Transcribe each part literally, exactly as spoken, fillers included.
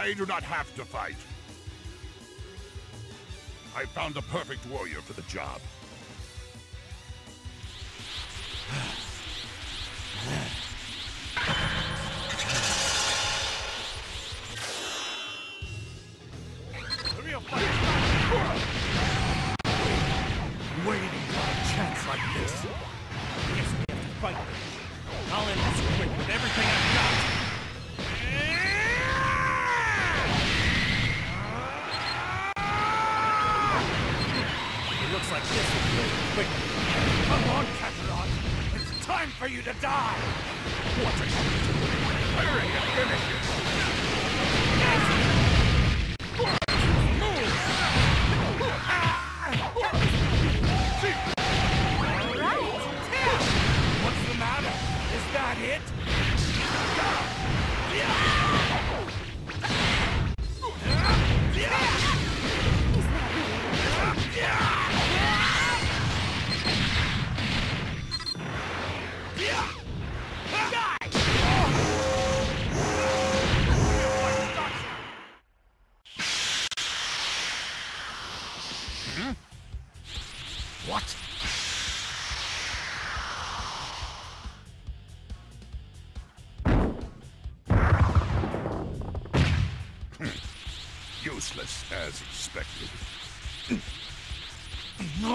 I do not have to fight. I found the perfect warrior for the job. The real fight is not waiting for a chance like this. Yes, we have to fight them. I'll end this quick with everything I've got. It looks like this will be over quickly. Come on, Kakarot. It's time for you to die. What are you doing? Hurry and finish it. What's the matter? Is that it? Hmm? What? Useless as expected. No!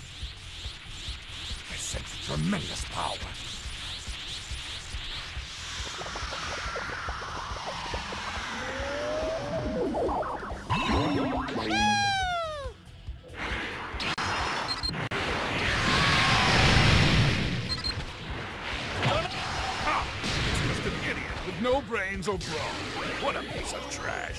I sense tremendous power. Ah, it's just an idiot with no brains or brawn. What a piece of trash.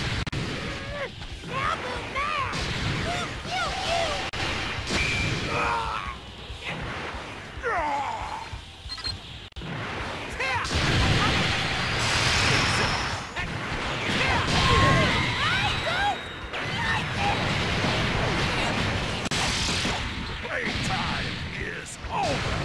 Playtime is over.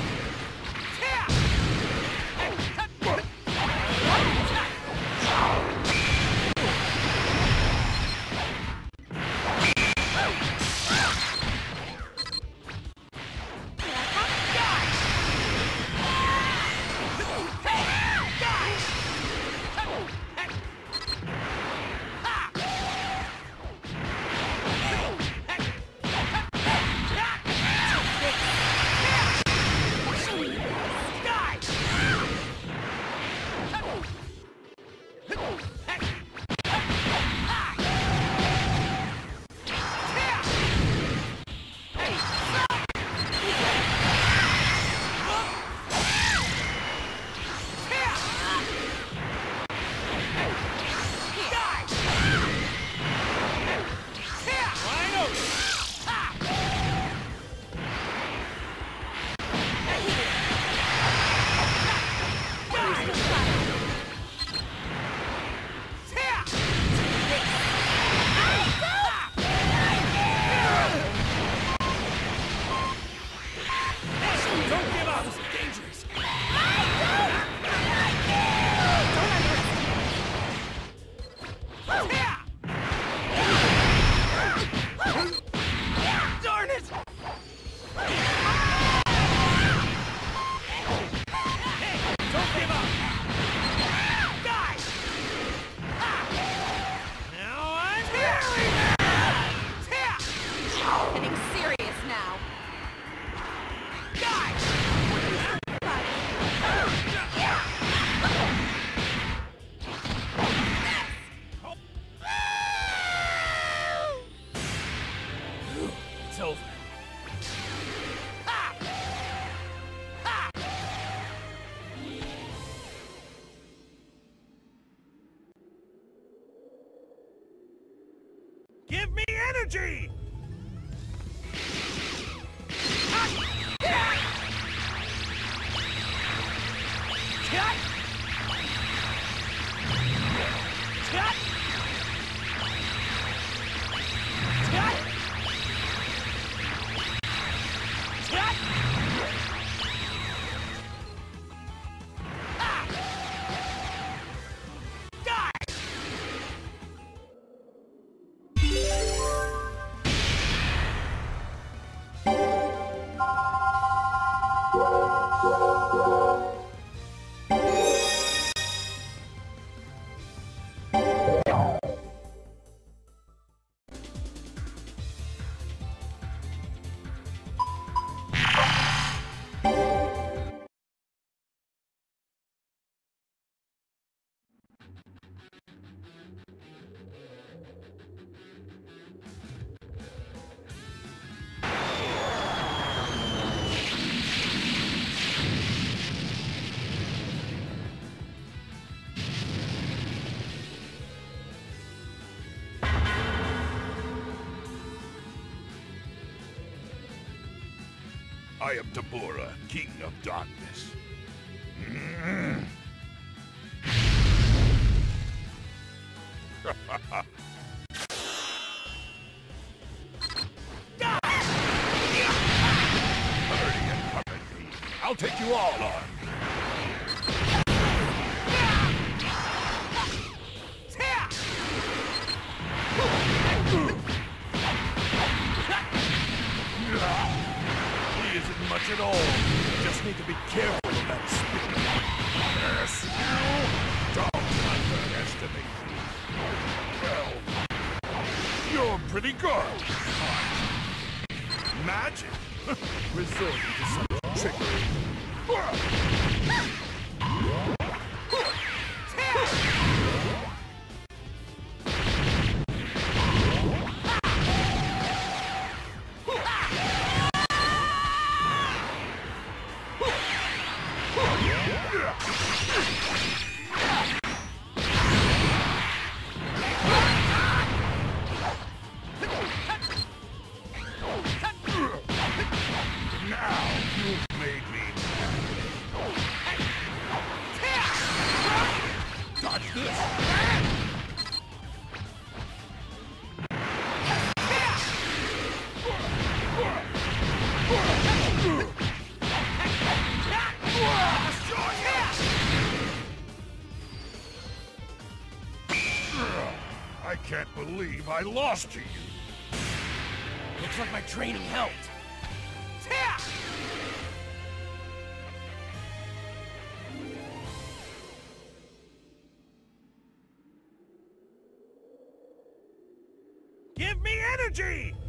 Give me energy! I am Tabora, King of Darkness. Mm. Hurry and come at me. I'll take you all on. He isn't much at all. You just need to be careful of that speed. Yes, you don't underestimate me. Well, you're pretty good. Magic. Resorting to some trickery. I can't believe I lost to you. Looks like my training helped. Give me energy!